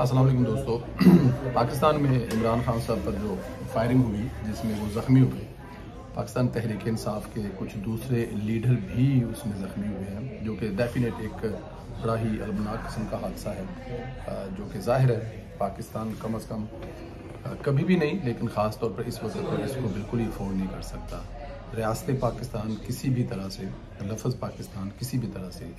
अस्सलाम वालेकुम दोस्तों। पाकिस्तान में इमरान खान साहब पर जो फायरिंग हुई जिसमें वो ज़ख्मी हुए, पाकिस्तान तहरीक इंसाफ के कुछ दूसरे लीडर भी उसमें ज़ख्मी हुए हैं, जो कि डेफिनेट एक बड़ा ही अलमनाक किस्म का हादसा है, जो कि ज़ाहिर है पाकिस्तान कम अज़ कम कभी भी नहीं लेकिन ख़ास तौर पर इस वक्त पर इसको बिल्कुल ही अफोर्ड नहीं कर सकता। रियासत पाकिस्तान किसी भी तरह से, लफ्ज़ पाकिस्तान किसी भी तरह से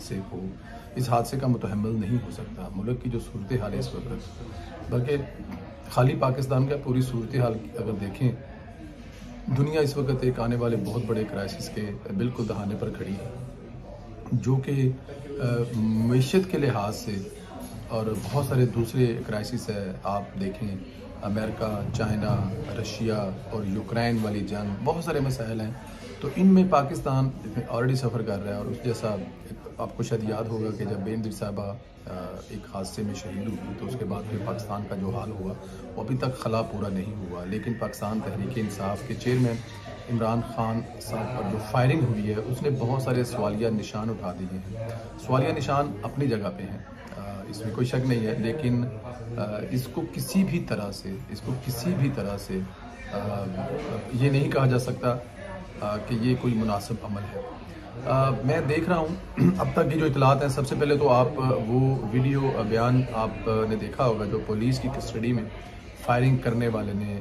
इस हादसे का मुतहम्मिल नहीं हो सकता। मुल्क की जो सूरत हाल है इस वक्त, बल्कि खाली पाकिस्तान का पूरी सूरत हाल अगर देखें, दुनिया इस वक्त एक आने वाले बहुत बड़े क्राइसिस के बिल्कुल दहाने पर खड़ी है, जो कि मईशत के लिहाज से और बहुत सारे दूसरे क्राइसिस है। आप देखें अमेरिका, चाइना, रशिया और यूक्रेन वाली जंग, बहुत सारे मसाइल हैं। तो इनमें पाकिस्तान ऑलरेडी सफ़र कर रहा है। और उस जैसा आपको शायद याद होगा कि जब बेनज़ीर साहबा एक हादसे में शहीद हुई तो उसके बाद फिर पाकिस्तान का जो हाल हुआ वो अभी तक खला पूरा नहीं हुआ। लेकिन पाकिस्तान तहरीक इंसाफ के चेयरमैन इमरान खान साहब पर जो फायरिंग हुई है उसने बहुत सारे सवालिया निशान उठा दिए हैं। सवालिया निशान अपनी जगह पे हैं, इसमें कोई शक नहीं है, लेकिन इसको किसी भी तरह से ये नहीं कहा जा सकता कि ये कोई मुनासिब अमल है। मैं देख रहा हूँ अब तक की जो इतलात हैं, सबसे पहले तो आप वो वीडियो बयान आपने देखा होगा जो पुलिस की कस्टडी में फायरिंग करने वाले ने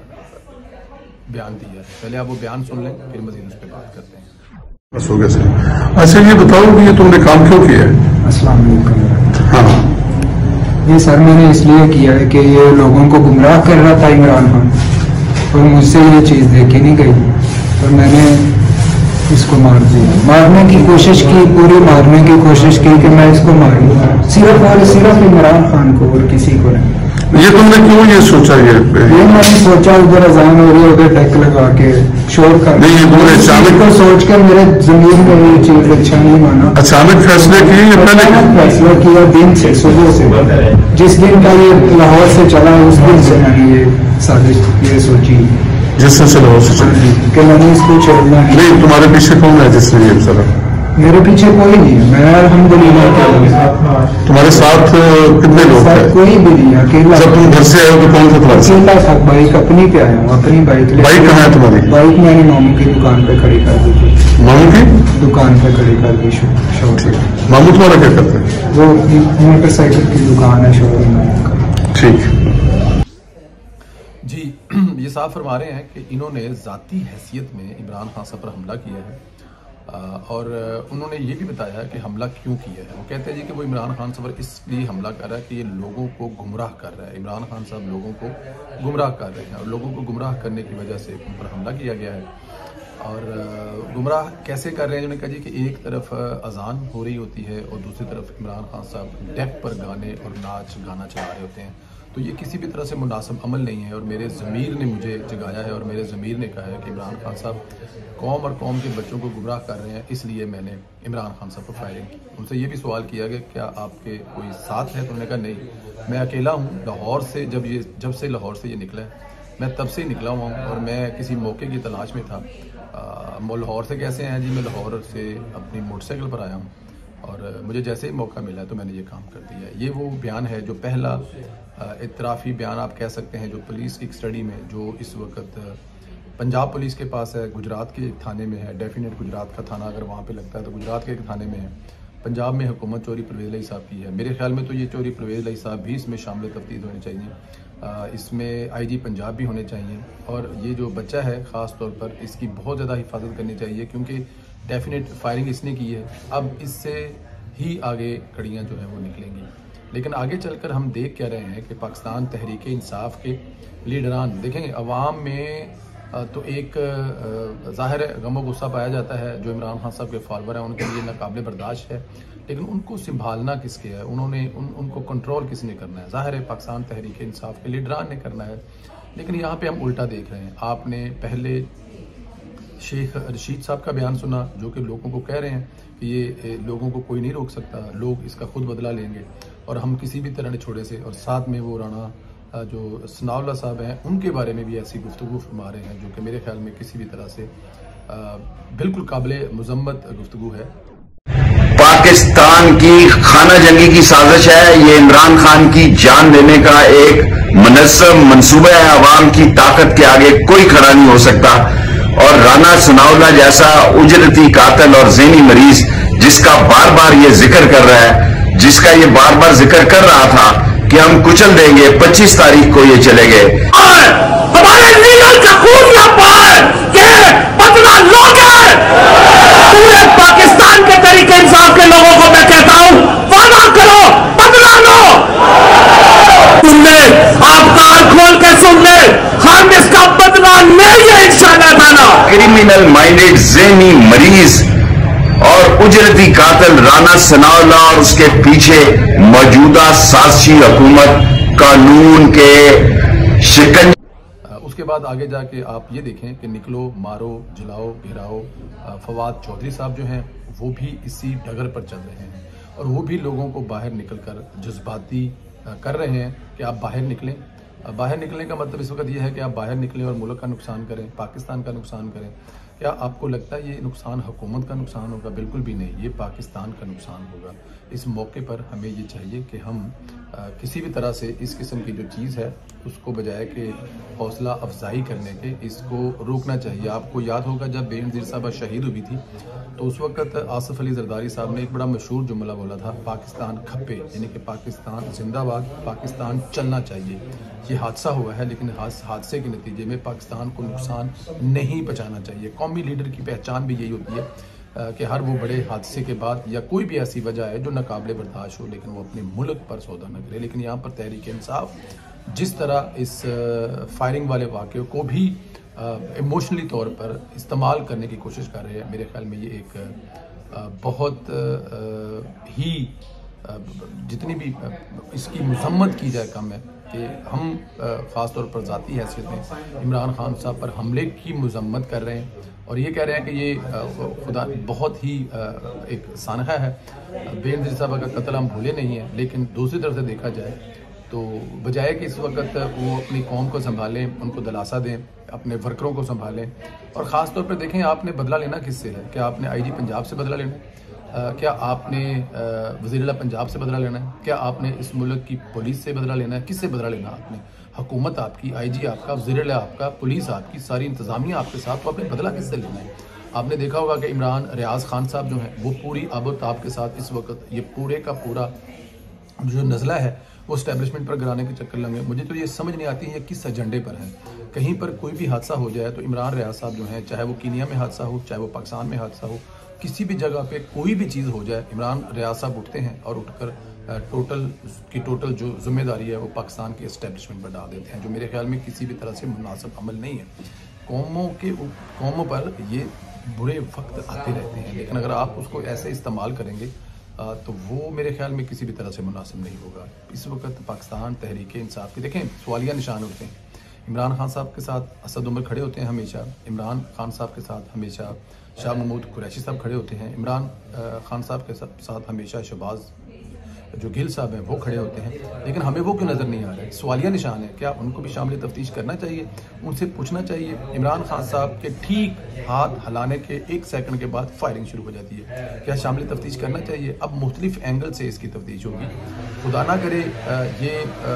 बयान दिया है। पहले आप वो बयान सुन लें, फिर मज़ीद उस पर बात करते हैं। बस हो गया सर। अच्छा ये बताओ कि ये तुमने काम क्यों किया है? अस्सलाम वालेकुम। हाँ, ये सर मैंने इसलिए किया है कि ये लोगों को गुमराह कर रहा था इमरान खान, और मुझसे ये चीज़ देखी नहीं गई और मैंने इसको मार दिया। मारने की कोशिश की, पूरी मारने की कोशिश की कि मैं इसको मारूं, सिर्फ और सिर्फ इमरान खान को और किसी को नहीं। ये तुमने क्यों ये सोचा? ये मैंने सोचा उधर अजान हो रही है, उधर टैक लगा के शोर कर नहीं, ये तुमने अचानक को सोच के मेरे जमीन में ये चीज अच्छा नहीं माना। अचानक फैसले किए या पहले? फैसला किया दिन से, सुबह से, जिस दिन का ये लाहौर से चला उस दिन से मैंने ये साजिश ये सोची, जिससे से लाहौर से चली कि मैंने इसको छोड़ना नहीं। तुम्हारे पीछे कौन है जिसने ये सर? मेरे पीछे कोई नहीं है, मैं अल्हम्दुलिल्लाह। तुम्हारे साथ कितने लोग थे? कोई भी नहीं, अकेला। जब तुम घर से आए हो तो कौन सा क्लास? अकेला था, बाइक अपनी पे आया हूँ, अपनी बाइक। बाइक कहाँ है तुम्हारी? बाइक मैंने मामू की दुकान पे खड़ी कर दी थी। मामू की दुकान पे खड़ी कर दी शॉप पे। मामू तुम्हारा क्या करते हैं? वो मोटरसाइकिल की दुकान है, शोरूम में। ठीक जी, ये साफ फरमा रहे हैं कि इन्होंने ज़ाती हैसियत में इमरान खान साहब पर हमला किया है, और उन्होंने ये भी बताया कि हमला क्यों किया है। वो कहते हैं जी कि वो इमरान खान साहब पर इसलिए हमला कर रहा है कि ये लोगों को गुमराह कर रहा है। इमरान खान साहब लोगों को गुमराह कर रहे हैं और लोगों को गुमराह करने की वजह से उन पर हमला किया गया है। और गुमराह कैसे कर रहे हैं? उन्होंने कहा जी कि एक तरफ अजान हो रही होती है और दूसरी तरफ इमरान खान साहब डेक पर गाने और नाच गाना चला रहे होते हैं। तो ये किसी भी तरह से मुनासिब अमल नहीं है। और मेरे ज़मीर ने मुझे जगाया है और मेरे ज़मीर ने कहा है कि इमरान खान साहब कौम और कौम के बच्चों को गुमराह कर रहे हैं, इसलिए मैंने इमरान खान साहब पर फायरिंग की। उनसे ये भी सवाल किया कि क्या आपके कोई साथ है? तो उन्होंने कहा नहीं, मैं अकेला हूँ। लाहौर से जब से लाहौर से ये निकला है, मैं तब से ही निकला हुआ हूँ और मैं किसी मौके की तलाश में था। लाहौर से कैसे हैं जी? मैं लाहौर से अपनी मोटरसाइकिल पर आया हूँ और मुझे जैसे ही मौका मिला तो मैंने ये काम कर दिया। ये वो बयान है जो पहला इतराफ़ी बयान आप कह सकते हैं जो पुलिस की स्टडी में, जो इस वक्त पंजाब पुलिस के पास है, गुजरात के एक थाने में है। डेफिनेट गुजरात का थाना अगर वहाँ पे लगता है तो गुजरात के एक थाने में है। पंजाब में हुकूमत चौधरी परवेज़ इलाही साहब की है। मेरे ख्याल में तो ये चौधरी परवेज़ इलाही साहब भी इसमें शामिल तफ्तीश होने चाहिए। इसमें IG पंजाब भी होने चाहिए। और ये जो बच्चा है ख़ास तौर पर इसकी बहुत ज़्यादा हिफाजत करनी चाहिए, क्योंकि डेफिनेट फायरिंग इसने की है। अब इससे ही आगे कड़ियाँ जो हैं वो निकलेंगी। लेकिन आगे चलकर हम देख क्या रहे हैं कि पाकिस्तान तहरीक इंसाफ के लीडरान, देखेंगे अवाम में तो एक ज़ाहिर गम गुस्सा पाया जाता है। जो इमरान खान साहब के फॉलोवर हैं उनके लिए नाकाबिल बर्दाश्त है, लेकिन उनको संभालना किसके है? उनको कंट्रोल किसने करना है? ज़ाहिर है पाकिस्तान तहरीक इंसाफ के लीडरान ने करना है। लेकिन यहाँ पे हम उल्टा देख रहे हैं। आपने पहले शेख रशीद साहब का बयान सुना जो कि लोगों को कह रहे हैं कि ये लोगों को कोई नहीं रोक सकता, लोग इसका खुद बदला लेंगे और हम किसी भी तरह छोड़े से। और साथ में वो राणा जो सनाउल्लाह साहब हैं उनके बारे में भी ऐसी गुफ्तगू फरमा रहे हैं जो कि मेरे ख्याल में किसी भी तरह से बिल्कुल काबिल मुज़म्मत गुफ्तगू है। पाकिस्तान की खाना जंगी की साजिश है। ये इमरान खान की जान लेने का एक मुनज़्ज़म मंसूबा है। अवाम की ताकत के आगे कोई खड़ा नहीं हो सकता। और राना सनाउल्लाह जैसा उजरती कातिल और ज़हनी मरीज जिसका बार बार ये जिक्र कर रहा है, जिसका ये बार बार जिक्र कर रहा था कि हम कुचल देंगे, 25 तारीख को ये चले गए। हमारे लीडर का खून यहाँ पर बदला लोगे। पूरे पाकिस्तान के तरीके इंसाफ के लोगों को मैं कहता हूं, वादा करो, बदला लो। सुन ले, आप कान खोल के सुन ले, हम इसका बदला लेंगे इंशाअल्लाह ताला। क्रिमिनल माइंडेड ज़हनी मरीज और उजरती कातिल राना सनाउल्लाह और उसके पीछे मौजूदा साजिशी हुकूमत कानून के शिकंजे। उसके बाद आगे जाके आप ये देखें कि निकलो, मारो, जलाओ, गिराओ। फवाद चौधरी साहब जो हैं वो भी इसी डगर पर चल रहे हैं और वो भी लोगों को बाहर निकलकर जज्बाती कर रहे हैं कि आप बाहर निकलें। बाहर निकलने का मतलब इस वक्त ये है कि आप बाहर निकलें और मुल्क का नुकसान करें, पाकिस्तान का नुकसान करें। क्या आपको लगता है ये नुकसान हुकूमत का नुकसान होगा? बिल्कुल भी नहीं, ये पाकिस्तान का नुकसान होगा। इस मौके पर हमें ये चाहिए कि हम किसी भी तरह से इस किस्म की जो चीज़ है उसको बजाय कि हौसला अफजाई करने के इसको रोकना चाहिए। आपको याद होगा जब बेनज़ीर साहबा शहीद हुई थी तो उस वक्त आसिफ अली जरदारी साहब ने एक बड़ा मशहूर जुमला बोला था, पाकिस्तान खप्पे, यानी कि पाकिस्तान जिंदाबाद, पाकिस्तान चलना चाहिए। ये हादसा हुआ है लेकिन हादसे के नतीजे में पाकिस्तान को नुकसान नहीं पहुँचाना चाहिए। कौमी लीडर की पहचान भी यही होती है कि हर वो बड़े हादसे के बाद या कोई भी ऐसी वजह है जो नाकाबिले बर्दाश्त हो लेकिन वो अपने मुल्क पर सौदा न करे। लेकिन यहाँ पर तहरीक इंसाफ जिस तरह इस फायरिंग वाले वाक़े को भी इमोशनली तौर पर इस्तेमाल करने की कोशिश कर रहे हैं, मेरे ख्याल में ये एक बहुत ही जितनी भी इसकी मजम्मत की जाए कम है कि हम ख़ास तौर पर ज़ाती हैसियत में इमरान खान साहब पर हमले की मजम्मत कर रहे हैं और ये कह रहे हैं कि ये खुदा बहुत ही एक सानहा है। बेनज़ीर साहब का कत्ल हम भूले नहीं हैं, लेकिन दूसरी तरफ से देखा जाए तो बजाय कि इस वक्त वो अपनी कौम को संभालें, उनको दिलासा दें, अपने वर्करों को संभालें और ख़ास तौर पर देखें आपने बदला लेना किससे है? क्या आपने IG पंजाब से बदला लेना है? क्या आपने वज़ीर-ए-आला पंजाब से बदला लेना है? क्या आपने इस मुल्क की पुलिस से बदला लेना है? किससे बदला लेना आपने? हुकूमत आपकी, IG आपका, वज़ीर-ए-आला आपका, पुलिस आपकी, सारी इंतज़ामिया आपके साथ, तो आपने बदला किससे लेना है? आपने देखा होगा कि इमरान रियाज खान साहब जो हैं वो पूरी आबोताब के साथ इस वक्त ये पूरे का पूरा जो नज़ला है वो एस्टेब्लिशमेंट पर गिराने के चक्कर लगे। मुझे तो ये समझ नहीं आती है ये किस एजेंडे पर है। कहीं पर कोई भी हादसा हो जाए तो इमरान रियाज साहब जो हैं, चाहे वो कीनिया में हादसा हो, चाहे वो पाकिस्तान में हादसा हो, किसी भी जगह पे कोई भी चीज़ हो जाए, इमरान रियाज साहब उठते हैं और उठकर टोटल जो जिम्मेदारी है वो पाकिस्तान के एस्टेब्लिशमेंट पर डाल देते हैं, जो मेरे ख्याल में किसी भी तरह से मुनासिब अमल नहीं है। कौमों पर ये बुरे वक्त आते रहते हैं, लेकिन अगर आप उसको ऐसे इस्तेमाल करेंगे तो वो मेरे ख्याल में किसी भी तरह से मुनासिब नहीं होगा। इस वक्त पाकिस्तान तहरीक इंसाफ के देखें सवालिया निशान उठते हैं। इमरान खान साहब के साथ असद उमर खड़े होते हैं हमेशा, इमरान खान साहब के साथ हमेशा शाह महमूद कुरैशी साहब खड़े होते हैं, इमरान खान साहब के साथ हमेशा शहबाज जो गिल साहब हैं वो खड़े होते हैं, लेकिन हमें वो क्यों नज़र नहीं आ रहे? सवालिया निशान है। क्या उनको भी शामिल तफ्तीश करना चाहिए? उनसे पूछना चाहिए। इमरान खान साहब के ठीक हाथ हिलाने के 1 सेकंड के बाद फायरिंग शुरू हो जाती है। क्या शामिल तफ्तीश करना चाहिए? अब मुख्तलिफ एंगल से इसकी तफ्तीश होगी। खुदा ना करे ये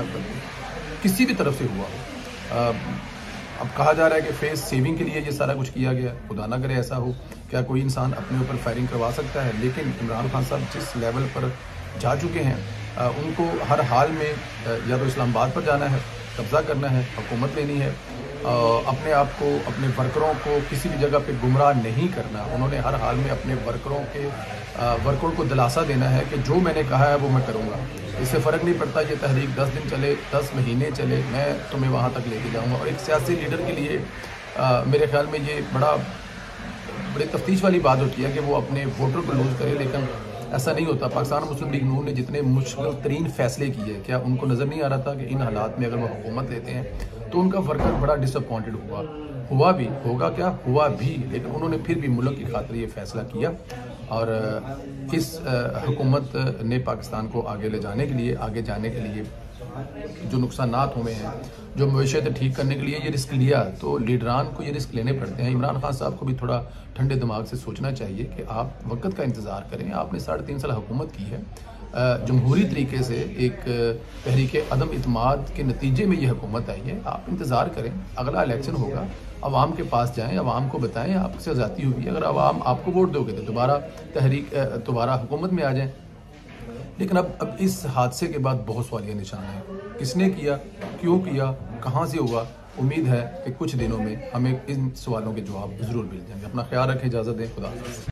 किसी भी तरफ से हुआ हो। अब कहा जा रहा है कि फेस सेविंग के लिए ये सारा कुछ किया गया, खुदा ना करे ऐसा हो। क्या कोई इंसान अपने ऊपर फायरिंग करवा सकता है? लेकिन इमरान खान साहब जिस लेवल पर जा चुके हैं, उनको हर हाल में या तो इस्लामाबाद पर जाना है, कब्जा करना है, हुकूमत लेनी है, अपने आप को, अपने वर्करों को किसी भी जगह पे गुमराह नहीं करना। उन्होंने हर हाल में अपने वर्करों को दिलासा देना है कि जो मैंने कहा है वो मैं करूँगा। इससे फ़र्क नहीं पड़ता ये तहरीक 10 दिन चले, 10 महीने चले, मैं तुम्हें वहाँ तक लेके जाऊँगा। और एक सियासी लीडर के लिए मेरे ख्याल में ये बड़ी तफ्तीश वाली बात होती है कि वो अपने वोटर को लूज़ करे, लेकिन ऐसा नहीं होता। पाकिस्तान मुस्लिम लीग नून ने जितने मुश्किल तरीन फैसले किए, क्या उनको नज़र नहीं आ रहा था कि इन हालात में अगर वो हुकूमत लेते हैं तो उनका वर्कर बड़ा डिसअपॉइंटेड हुआ भी होगा, क्या हुआ भी, लेकिन उन्होंने फिर भी मुल्क की खातिर ये फैसला किया और इस हुकूमत ने पाकिस्तान को आगे ले जाने के लिए, आगे जाने के लिए जो नुकसानात हुए हैं, जो मवेशियत ठीक करने के लिए ये रिस्क लिया, तो लीडरान को ये रिस्क लेने पड़ते हैं। इमरान खान साहब को भी थोड़ा ठंडे दिमाग से सोचना चाहिए कि आप वक्त का इंतज़ार करें। आपने 3.5 साल हुकूमत की है, जमहूरी तरीके से एक तहरीक अदम इत्माद के नतीजे में ये हुकूमत आई है। आप इंतज़ार करें, अगला इलेक्शन होगा, अवाम के पास जाएं, अवाम को बताएं आपसे ज़्यादती हुई है। अगर अवाम आपको वोट दोगे तो दोबारा हुकूमत में आ जाएं। लेकिन अब इस हादसे के बाद बहुत सवालिया निशान है, किसने किया, क्यों किया, कहाँ से हुआ। उम्मीद है कि कुछ दिनों में हमें इन सवालों के जवाब ज़रूर मिल जाएंगे। अपना ख्याल रखें, इजाज़त दें, खुदा हाफ़िज़।